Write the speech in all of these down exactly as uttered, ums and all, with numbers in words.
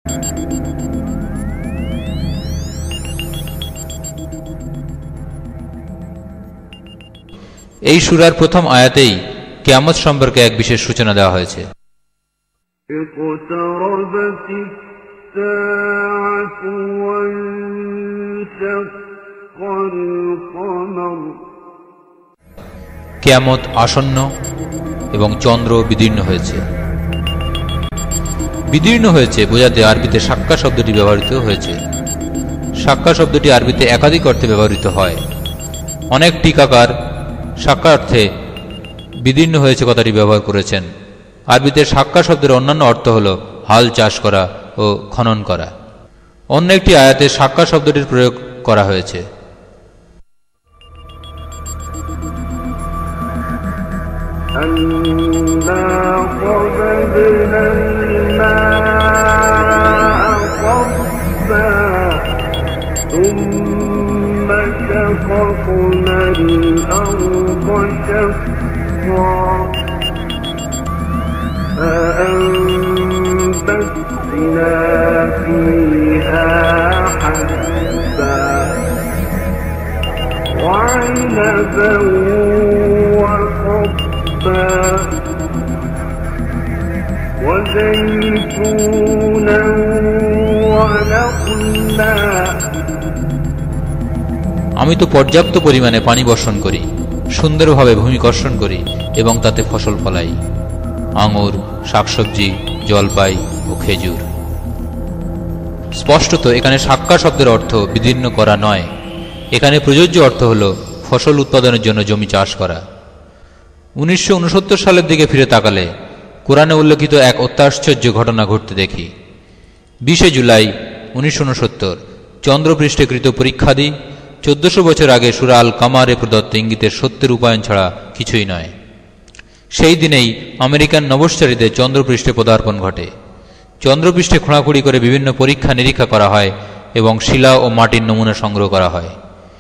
এই সূরার প্রথম আয়াতেই কিয়ামত সম্পর্কে এক বিশেষ সূচনা দেওয়া হয়েছে। কিয়ামত আসন্ন এবং চন্দ্র বিদীর্ণ হয়েছে। বিদীর্ণ হয়েছে বোঝাতে আরবিতে সাক্কা শব্দটি ব্যবহৃত হয়েছে। সাক্কা শব্দটি আরবিতে একাধিক অর্থে ব্যবহৃত হয়। অনেক টিকাকার সাক্কা অর্থে বিদীর্ণ হয়েছে কথাটি ব্যবহার করেছেন। আরবিতে সাক্কা শব্দের অন্যান্য অর্থ হল হাল চাষ করা ও খনন করা। অন্য একটি আয়াতে সাক্কা শব্দটির প্রয়োগ করা হয়েছে। شققنا الأرض شقا فأنبتنا فيها حبا وعنبا وقضبا وزيتونا ونخلا। আমি তো পর্যাপ্ত পরিমাণে পানি বর্ষণ করি, সুন্দরভাবে ভূমি কর্ষণ করি এবং তাতে ফসল ফলাই, আঙুর, শাকসবজি, জলপাই ও খেজুর। স্পষ্টত এখানে সাক্কা শব্দের অর্থ বিদীর্ণ করা নয়। এখানে প্রযোজ্য অর্থ হল ফসল উৎপাদনের জন্য জমি চাষ করা। উনিশশো উনসত্তর সালের দিকে ফিরে তাকালে কোরআনে উল্লেখিত এক অত্যাশ্চর্য ঘটনা ঘটতে দেখি। বিশে জুলাই উনিশশো উনসত্তর চন্দ্রপৃষ্ঠে কৃত পরীক্ষাদি চোদ্দশো বছর আগে সূরা আল কামারে প্রদত্ত ইঙ্গিতের সত্যের রূপায়ণ ছাড়া কিছুই নয়। সেই দিনেই আমেরিকান নভোচারীদের চন্দ্রপৃষ্ঠে পদার্পণ ঘটে। চন্দ্রপৃষ্ঠে খোঁড়াখুঁড়ি করে বিভিন্ন পরীক্ষা নিরীক্ষা করা হয় এবং শিলা ও মাটির নমুনা সংগ্রহ করা হয়।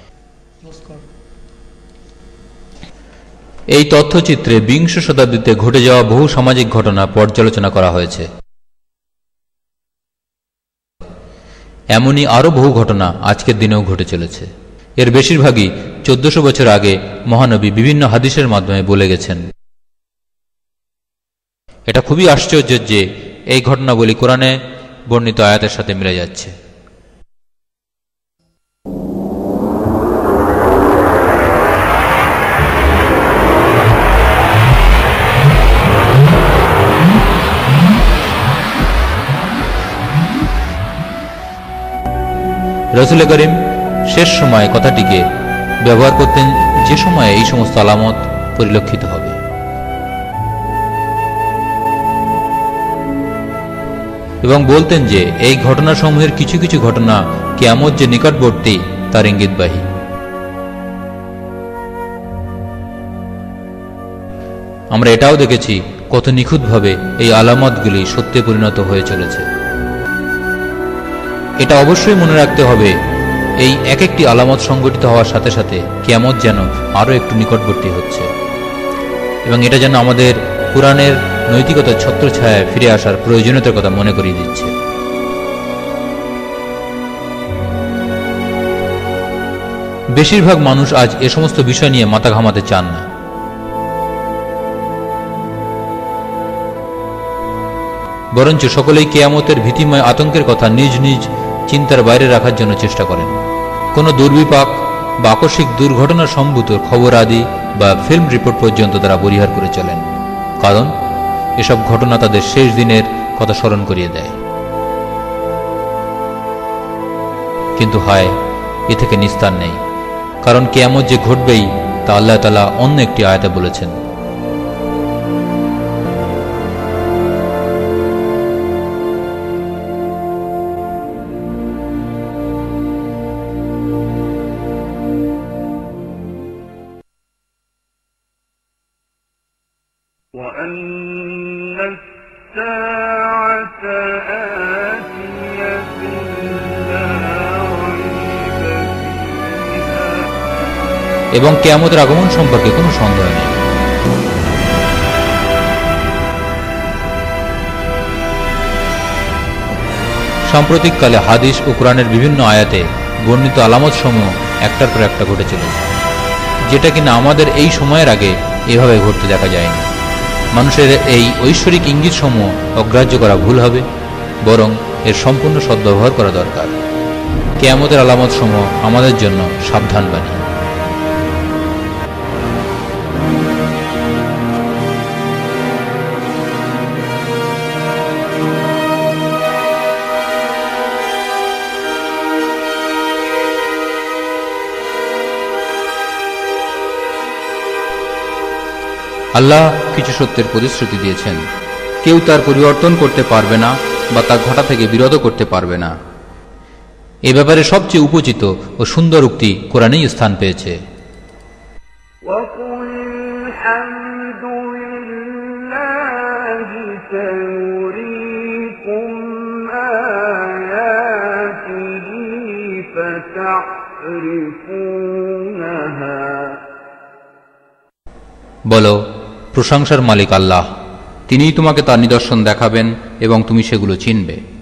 এই তথ্যচিত্রে বিংশ শতাব্দীতে ঘটে যাওয়া বহু সামাজিক ঘটনা পর্যালোচনা করা হয়েছে। এমনই আরও বহু ঘটনা আজকের দিনেও ঘটে চলেছে। এর বেশিরভাগই চোদ্দশো বছর আগে মহানবী বিভিন্ন হাদিসের মাধ্যমে বলে গেছেন। এটা খুবই আশ্চর্য যে এই ঘটনাবলী কোরআনে বর্ণিত আয়াতের সাথে মিলে যাচ্ছে। রাসূল করিম শেষ সময় কথাটিকে ব্যবহার করতেন যে সময়ে এই সমস্ত আলামত পরিলক্ষিত হবে। এবং বলতেন যে এই ঘটনাসমূহের কিছু কিছু ঘটনা কিয়ামত যে নিকটবর্তী তার ইঙ্গিতবাহী। আমরা এটাও দেখেছি কত নিখুঁতভাবে এই আলামতগুলি সত্যে পরিণত হয়ে চলেছে। এটা অবশ্যই মনে রাখতে হবে, এই এক একটি আলামত সংঘটিত হওয়ার সাথে সাথে কিয়ামত যেন আরও একটু নিকটবর্তী হচ্ছে এবং এটা যেন আমাদের কোরআনের নৈতিকতার ছত্রছায়ায় ফিরে আসার প্রয়োজনীয়তার কথা মনে করিয়ে দিচ্ছে। বেশিরভাগ মানুষ আজ এ সমস্ত বিষয় নিয়ে মাথা ঘামাতে চান না। বরঞ্চ সকলেই কিয়ামতের ভীতিময় আতঙ্কের কথা নিজ নিজ চিন্তার বাইরে রাখার জন্য চেষ্টা করেন। কোনো দুর্বিপাক বা আকস্মিক দুর্ঘটনা সম্ভূত খবর আদি বা ফিল্ম রিপোর্ট পর্যন্ত তারা পরিহার করে চলেন, কারণ এসব ঘটনা তাদের শেষ দিনের কথা স্মরণ করিয়ে দেয়। কিন্তু হায়, এ থেকে নিস্তার নেই, কারণ কিয়ামত যে ঘটবেই তা আল্লাহ তাআলা অন্য একটি আয়াতে বলেছেন। এবং কিয়ামতের আগমন সম্পর্কে কোনো সন্দেহ নেই। সাম্প্রতিককালে হাদিস ও কোরআনের বিভিন্ন আয়াতে বর্ণিত আলামতসমূহ একটার পর একটা ঘটে চলেছে, যেটা কিনা আমাদের এই সময়ের আগে এভাবে ঘটতে দেখা যায়নি। মানুষের এই ঐশ্বরিক ইঙ্গিতসমূহ অগ্রাহ্য করা ভুল হবে, বরং এর সম্পূর্ণ সদ্ব্যবহার করা দরকার। কিয়ামতের আলামতসমূহ আমাদের জন্য সাবধানবাণী। আল্লাহ কিছু সত্যের প্রতিশ্রুতি দিয়েছেন, কেউ তার পরিবর্তন করতে পারবে না বা তা ঘটা থেকে বিরত করতে পারবে না। এ ব্যাপারে সবচেয়ে উপচিত ও সুন্দর উক্তি কোরআনেই স্থান পেয়েছে। وقل الحمد لله سيريكم آياته فتعرفونها। বলো, প্রশংসার মালিক আল্লাহ, তিনিই তোমাকে তার নিদর্শন দেখাবেন এবং তুমি সেগুলো চিনবে।